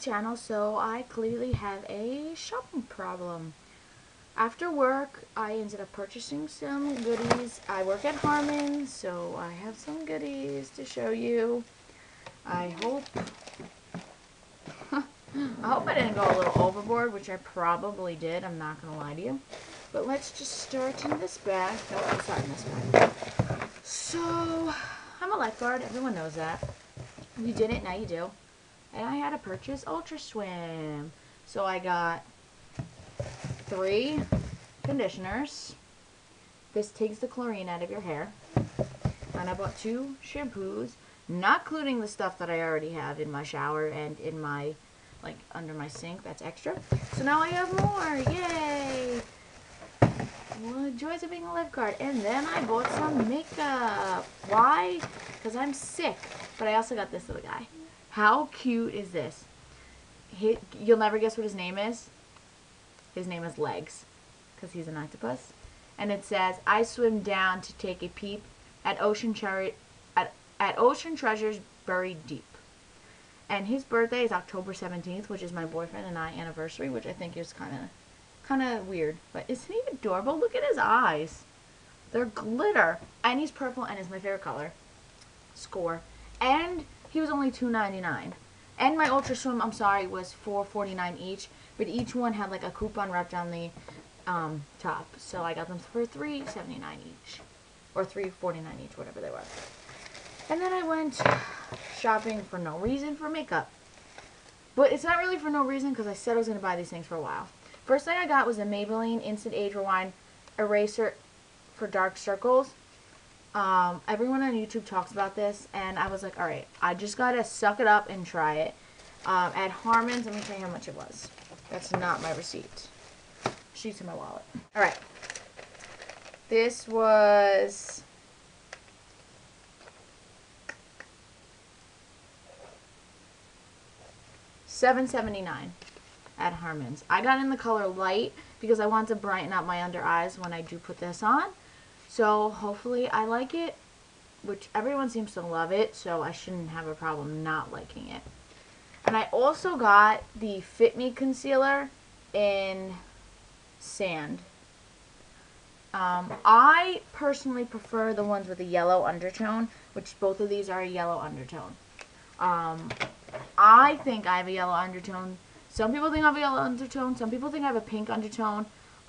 channel, so I clearly have a shopping problem. After work, I ended up purchasing some goodies. I work at Harmon, so I have some goodies to show you. I hope I didn't go a little overboard, which I probably did. I'm not going to lie to you. But let's just start in this bag. No, let's start in this bag. So, I'm a lifeguard. Everyone knows that. If you didn't, now you do. And I had to purchase Ultra Swim. So I got 3 conditioners. This takes the chlorine out of your hair. And I bought 2 shampoos, not including the stuff that I already have in my shower and in my, like, under my sink. That's extra. So now I have more. Yay! Well, the joys of being a lifeguard. And then I bought some makeup. Why? Because I'm sick. But I also got this little guy. How cute is this? You'll never guess what his name is. His name is Legs, because he's an octopus. And it says, I swim down to take a peep at ocean treasures buried deep. And his birthday is October 17th, which is my boyfriend and I anniversary, which I think is kind of weird. But isn't he adorable? Look at his eyes. They're glitter. And he's purple, and is my favorite color. Score. And he was only $2.99. And my Ultra Swim, I'm sorry, was $4.49 each. But each one had like a coupon wrapped on the top. So I got them for $3.79 each. Or $3.49 each, whatever they were. And then I went shopping for no reason for makeup. But it's not really for no reason, because I said I was going to buy these things for a while. First thing I got was a Maybelline Instant Age Rewind Eraser for dark circles. Everyone on YouTube talks about this, and I was like, alright, I just gotta suck it up and try it. At Harmon's, let me tell you how much it was. That's not my receipt. Sheets in my wallet. Alright. This was $7.79 at Harmon's. I got in the color light because I want to brighten up my under eyes when I do put this on. So hopefully I like it, which everyone seems to love it, so I shouldn't have a problem not liking it. And I also got the Fit Me concealer in sand. I personally prefer the ones with a yellow undertone, which both of these are a yellow undertone. I think I have a yellow undertone. Some people think I have a yellow undertone. Some people think I have a pink undertone.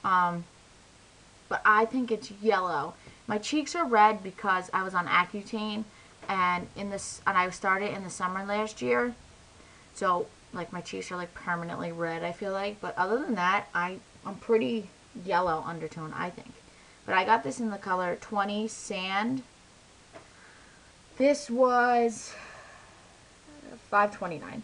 But I think it's yellow. My cheeks are red because I was on Accutane, and I started in the summer last year. So like my cheeks are like permanently red, I feel like. But other than that, I'm pretty yellow undertone, I think. But I got this in the color 20 Sand. This was $5.29.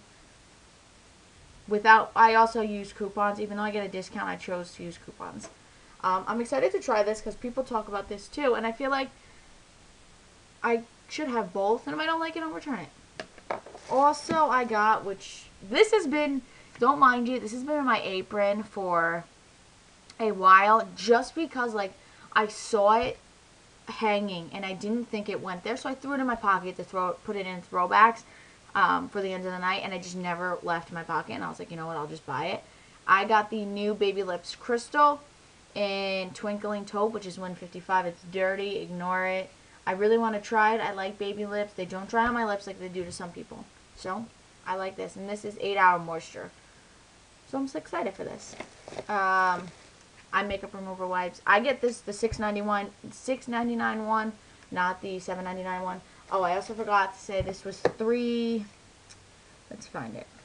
I also used coupons. Even though I get a discount, I chose to use coupons. I'm excited to try this because people talk about this too, and I feel like I should have both, and if I don't like it, I'll return it. Also, I got, which this has been, don't mind you, this has been in my apron for a while, just because like I saw it hanging and I didn't think it went there, so I threw it in my pocket to put it in throwbacks for the end of the night, and I just never left my pocket, and I was like, you know what, I'll just buy it. I got the new Baby Lips Crystal in Twinkling Taupe, which is $1.55. It's dirty. Ignore it. I really want to try it. I like Baby Lips. They don't dry on my lips like they do to some people. So, I like this. And this is 8-hour moisture. So, I'm so excited for this. I makeup remover wipes. I get this, the $6.99 one, not the $7.99 one. Oh, I also forgot to say this was let's find it.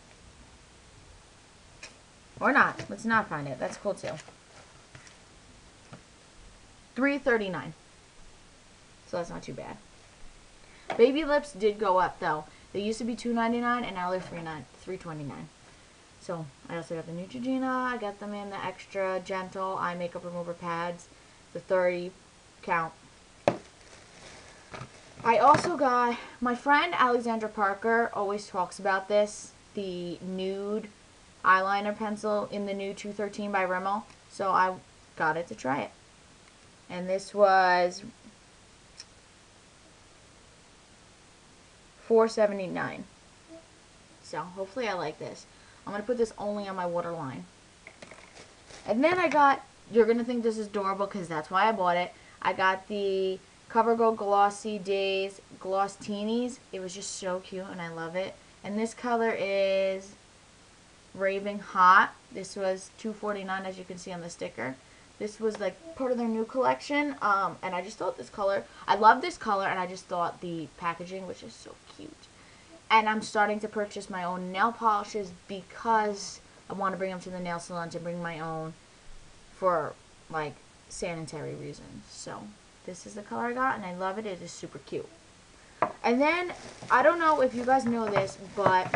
Or not. Let's not find it. That's cool too. $3.39. So that's not too bad. Baby Lips did go up though. They used to be $2.99 and now they're $3.29. So I also got the Neutrogena. I got them in the extra gentle eye makeup remover pads, the 30 count. I also got, my friend Alexandra Parker always talks about this, the nude eyeliner pencil in the new 213 by Rimmel. So I got it to try it. And this was $4.79. So hopefully I like this. I'm going to put this only on my waterline. And then I got, you're going to think this is adorable because that's why I bought it. I got the CoverGirl Glossy Days Gloss Teenies. It was just so cute and I love it. And this color is Raving Hot. This was $2.49 as you can see on the sticker. This was like part of their new collection. And I just thought this color, I love this color and I just thought the packaging was just so cute. And I'm starting to purchase my own nail polishes because I want to bring them to the nail salon to bring my own for like sanitary reasons. So this is the color I got and I love it. It is super cute. And then I don't know if you guys know this, but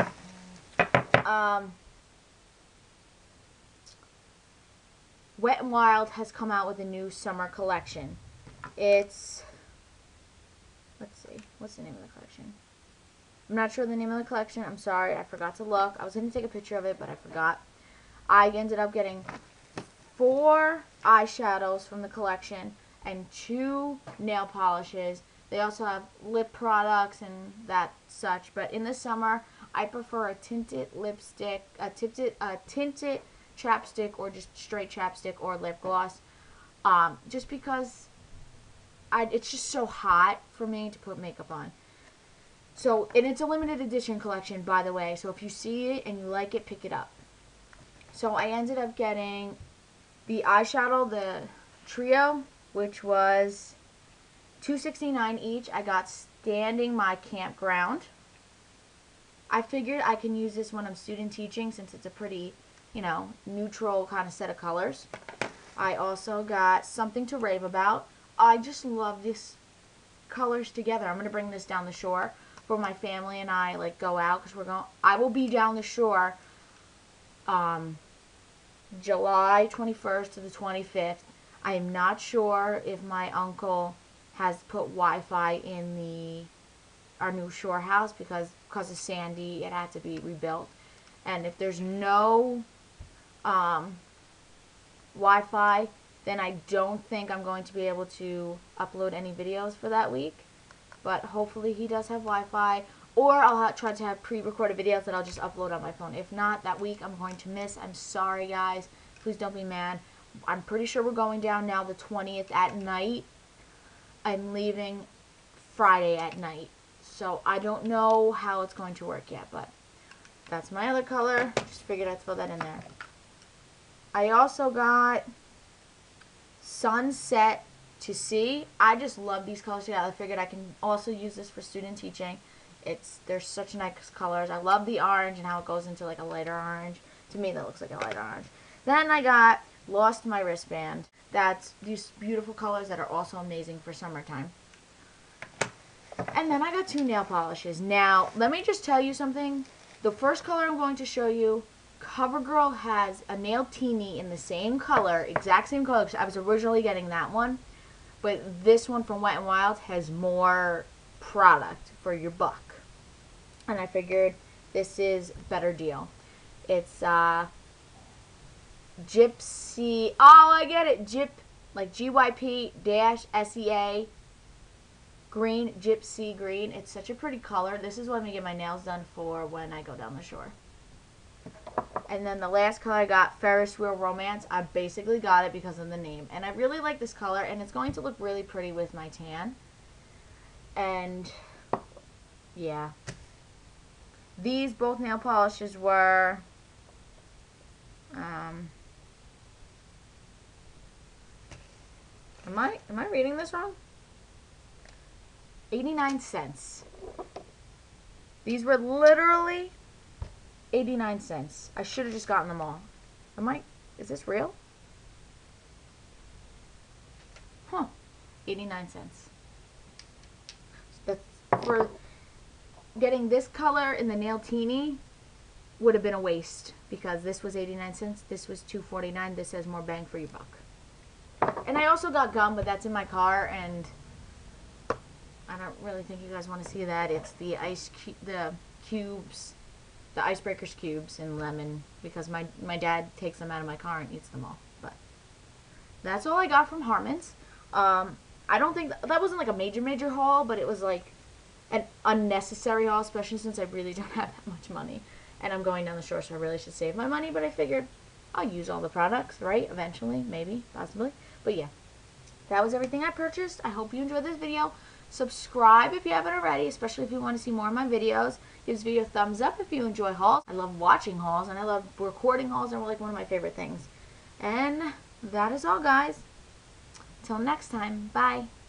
Wet n Wild has come out with a new summer collection. It's, let's see, what's the name of the collection? I'm not sure the name of the collection. I'm sorry, I forgot to look. I was going to take a picture of it, but I forgot. I ended up getting 4 eyeshadows from the collection and 2 nail polishes. They also have lip products and that such. But in the summer, I prefer a tinted lipstick, a tinted chapstick, or just straight chapstick or lip gloss. Just because it's just so hot for me to put makeup on. So, and it's a limited edition collection, by the way. So if you see it and you like it, pick it up. So I ended up getting the eyeshadow, the trio, which was $2.69 each. I got Standing My Campground. I figured I can use this when I'm student teaching since it's a pretty, you know, neutral kind of set of colors. I also got Something to Rave About. I just love these colors together. I'm going to bring this down the shore for my family and I like go out because I will be down the shore July 21st to the 25th. I am not sure if my uncle has put Wi-Fi in our new shore house because of Sandy it had to be rebuilt, and if there's no Wi-Fi, then I don't think I'm going to be able to upload any videos for that week. But hopefully he does have Wi-Fi, or I'll try to have pre-recorded videos that I'll just upload on my phone. If not, that week I'm going to miss. I'm sorry, guys. Please don't be mad. I'm pretty sure we're going down now the 20th at night. I'm leaving Friday at night. So I don't know how it's going to work yet, but that's my other color. Just figured I'd throw that in there. I also got Sunset to See. I just love these colors together. I figured I can also use this for student teaching. They're such nice colors. I love the orange and how it goes into like a lighter orange. To me, that looks like a lighter orange. Then I got Lost My Wristband. That's these beautiful colors that are also amazing for summertime. And then I got 2 nail polishes. Now, let me just tell you something. The first color I'm going to show you, CoverGirl has a nail teeny in the same color, exact same color. I was originally getting that one. But this one from Wet n Wild has more product for your buck. And I figured this is a better deal. It's Gypsy, oh I get it, like GYP-SEA green, Gypsy green. It's such a pretty color. This is what I'm going to get my nails done for when I go down the shore. And then the last color I got, Ferris Wheel Romance. I basically got it because of the name. And I really like this color, and it's going to look really pretty with my tan. And, yeah. These both nail polishes were, am I reading this wrong? 89 cents. These were literally 89 cents. I should have just gotten them all. Is this real? Huh. 89 cents. That's for getting this color in the nail teeny would have been a waste because this was 89 cents. This was $2.49. This has more bang for your buck. And I also got gum, but that's in my car, and I don't really think you guys want to see that. It's the cubes, the Icebreakers cubes in lemon, because my dad takes them out of my car and eats them all. But that's all I got from Harmon's. I don't think that wasn't like a major haul, but it was like an unnecessary haul, especially since I really don't have that much money. And I'm going down the shore, so I really should save my money. But I figured I'll use all the products, right? Eventually, maybe, possibly. But yeah, that was everything I purchased. I hope you enjoyed this video. Subscribe if you haven't already, especially if you want to see more of my videos. Give this video a thumbs up if you enjoy hauls. I love watching hauls, and I love recording hauls. They're like one of my favorite things. And that is all, guys. Till next time, bye.